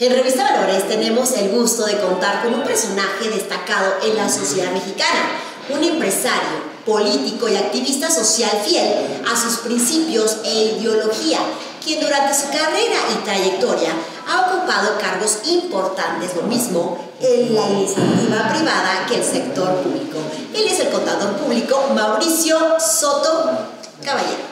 En Revista Valores tenemos el gusto de contar con un personaje destacado en la sociedad mexicana, un empresario, político y activista social fiel a sus principios e ideología, quien durante su carrera y trayectoria ha ocupado cargos importantes, lo mismo en la iniciativa privada que el sector público. Él es el contador público Mauricio Soto Caballero.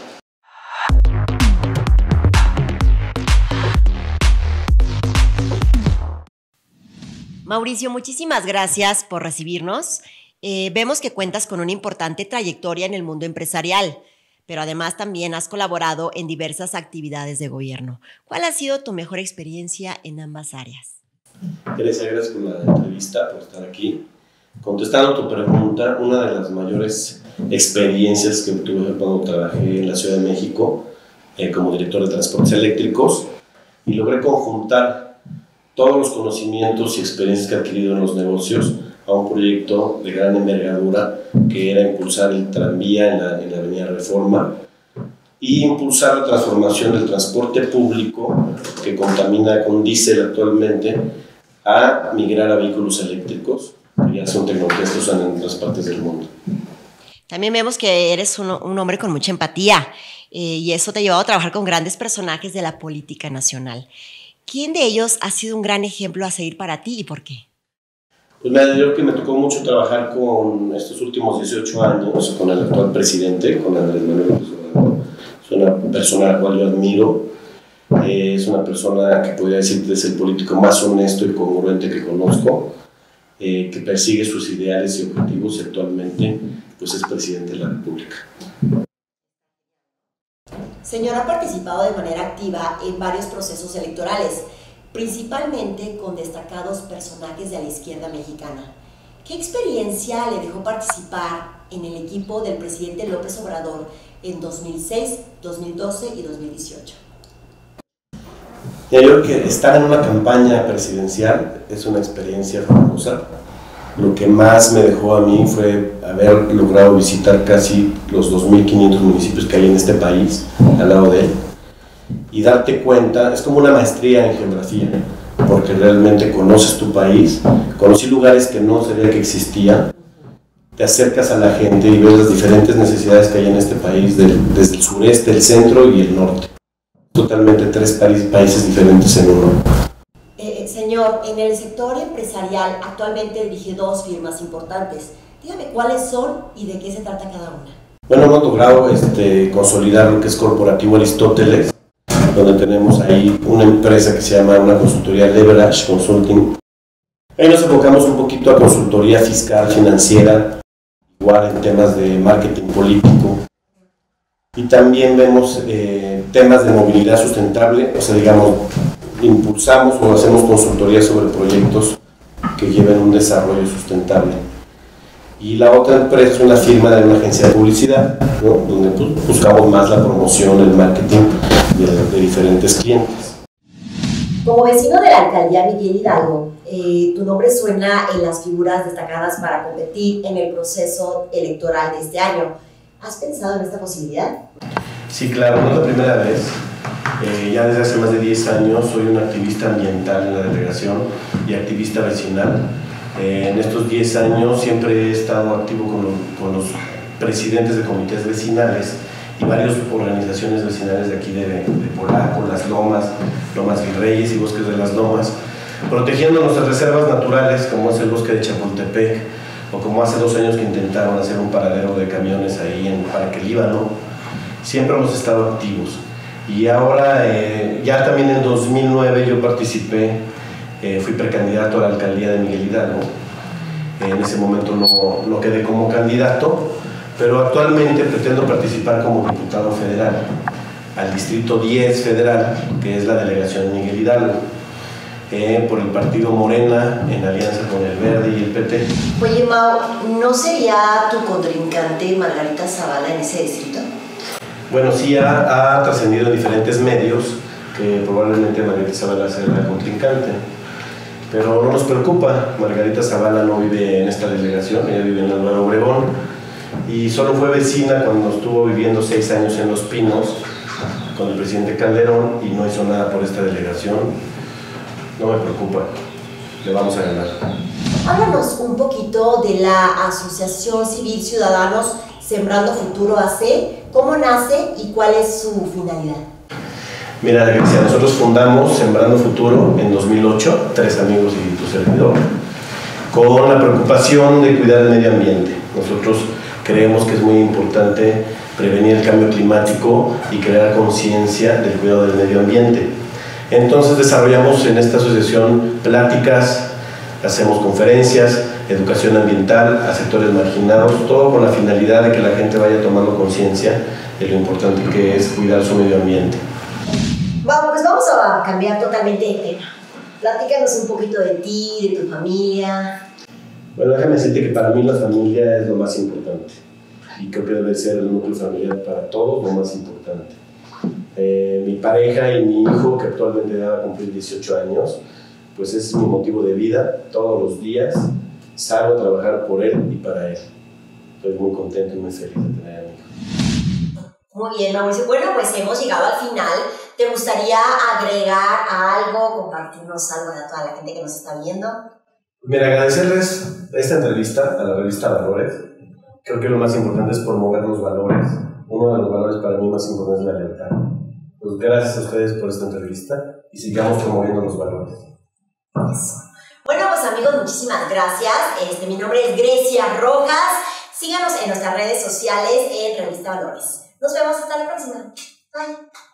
Mauricio, muchísimas gracias por recibirnos. Vemos que cuentas con una importante trayectoria en el mundo empresarial, pero además también has colaborado en diversas actividades de gobierno. ¿Cuál ha sido tu mejor experiencia en ambas áreas? Teresa, gracias por la entrevista, por estar aquí. Contestando tu pregunta, una de las mayores experiencias que tuve cuando trabajé en la Ciudad de México como director de transportes eléctricos, y logré conjuntar todos los conocimientos y experiencias que he adquirido en los negocios a un proyecto de gran envergadura que era impulsar el tranvía en la Avenida Reforma y impulsar la transformación del transporte público que contamina con diésel actualmente a migrar a vehículos eléctricos, que ya son tecnologías que usan en otras partes del mundo. También vemos que eres un hombre con mucha empatía y eso te ha llevado a trabajar con grandes personajes de la política nacional. ¿Quién de ellos ha sido un gran ejemplo a seguir para ti y por qué? Pues yo creo que me tocó mucho trabajar con estos últimos 18 años con el actual presidente, con Andrés Manuel López Obrador. Es una persona a la cual yo admiro, es una persona que podría decir que es el político más honesto y congruente que conozco, que persigue sus ideales y objetivos y actualmente pues es presidente de la República. Señor, ha participado de manera activa en varios procesos electorales, principalmente con destacados personajes de la izquierda mexicana. ¿Qué experiencia le dejó participar en el equipo del presidente López Obrador en 2006, 2012 y 2018? Yo creo que estar en una campaña presidencial es una experiencia famosa. Lo que más me dejó a mí fue haber logrado visitar casi los 2.500 municipios que hay en este país, al lado de él, y darte cuenta, es como una maestría en geografía, porque realmente conoces tu país, conocí lugares que no sabía que existían, te acercas a la gente y ves las diferentes necesidades que hay en este país, desde el sureste, el centro y el norte. Totalmente tres países diferentes en uno. Señor, en el sector empresarial actualmente dirige dos firmas importantes. Dígame cuáles son y de qué se trata cada una. Bueno, hemos logrado consolidar lo que es Corporativo Aristóteles, donde tenemos ahí una empresa que se llama una consultoría Leverage Consulting. Ahí nos enfocamos un poquito a consultoría fiscal, financiera, igual en temas de marketing político. Y también vemos temas de movilidad sustentable, o sea, digamos, impulsamos o hacemos consultoría sobre proyectos que lleven un desarrollo sustentable. Y la otra empresa es una firma de una agencia de publicidad, ¿no? Donde buscamos más la promoción, el marketing de diferentes clientes. Como vecino de la alcaldía Miguel Hidalgo, tu nombre suena en las figuras destacadas para competir en el proceso electoral de este año. ¿Has pensado en esta posibilidad? Sí, claro, no es la primera vez. Ya desde hace más de 10 años soy un activista ambiental en la delegación y activista vecinal. En estos 10 años siempre he estado activo con los presidentes de comités vecinales y varias organizaciones vecinales de aquí de Polanco, Las Lomas, Lomas Virreyes y Bosques de las Lomas, protegiendo nuestras reservas naturales como es el bosque de Chapultepec o como hace 2 años que intentaron hacer un paradero de camiones ahí en Parque Líbano. Siempre hemos estado activos. Y ahora, ya también en 2009 yo participé, fui precandidato a la alcaldía de Miguel Hidalgo. En ese momento no quedé como candidato, pero actualmente pretendo participar como diputado federal al Distrito 10 Federal, que es la delegación de Miguel Hidalgo, por el partido Morena, en alianza con el Verde y el PT. Oye, Mau, ¿no sería tu contrincante Margarita Zavala en ese distrito? Bueno, sí ha trascendido en diferentes medios que probablemente Margarita Zavala sea la contrincante, pero no nos preocupa. Margarita Zavala no vive en esta delegación, ella vive en Álvaro Obregón y solo fue vecina cuando estuvo viviendo 6 años en Los Pinos con el presidente Calderón y no hizo nada por esta delegación. no me preocupa, le vamos a ganar. Háblanos un poquito de la Asociación Civil Ciudadanos Sembrando Futuro AC, cómo nace y cuál es su finalidad. Mira, Grecia, nosotros fundamos Sembrando Futuro en 2008, 3 amigos y tu servidor, con la preocupación de cuidar el medio ambiente. Nosotros creemos que es muy importante prevenir el cambio climático y crear conciencia del cuidado del medio ambiente. Entonces desarrollamos en esta asociación pláticas, hacemos conferencias, educación ambiental a sectores marginados, todo con la finalidad de que la gente vaya tomando conciencia de lo importante que es cuidar su medio ambiente. Bueno, pues vamos a cambiar totalmente de tema. Platícanos un poquito de ti, de tu familia. Bueno, déjame decirte que para mí la familia es lo más importante y creo que debe ser el núcleo familiar para todos lo más importante. Mi pareja y mi hijo, que actualmente va a cumplir 18 años, pues es mi motivo de vida. Todos los días salgo a trabajar por él y para él. Estoy muy contento y muy feliz de tener a mi hijo. Muy bien, Mauricio. Bueno, pues hemos llegado al final. ¿Te gustaría agregar algo, compartirnos algo de toda la gente que nos está viendo? Mira, agradecerles esta entrevista a la revista Valores. Creo que lo más importante es promover los valores. Uno de los valores para mí más importantes es la lealtad. Pues gracias a ustedes por esta entrevista y sigamos promoviendo los valores. Eso. Bueno, pues amigos, muchísimas gracias. Mi nombre es Grecia Rojas. Síganos en nuestras redes sociales en Revista Valores. Nos vemos hasta la próxima. Bye.